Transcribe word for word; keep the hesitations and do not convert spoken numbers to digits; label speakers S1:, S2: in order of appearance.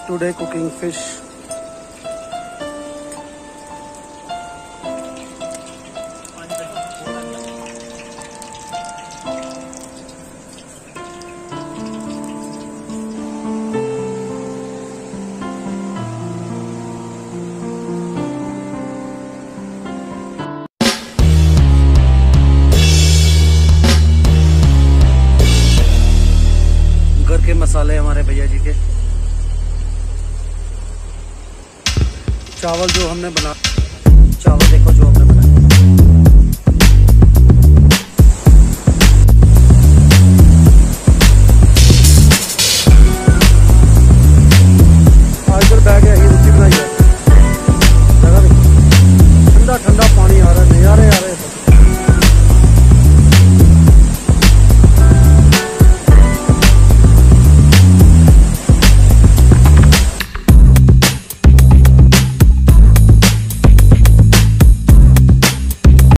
S1: today cooking fish. घर के मसाले हमारे भैया जी के। चावल जो हमने बना चावल देखो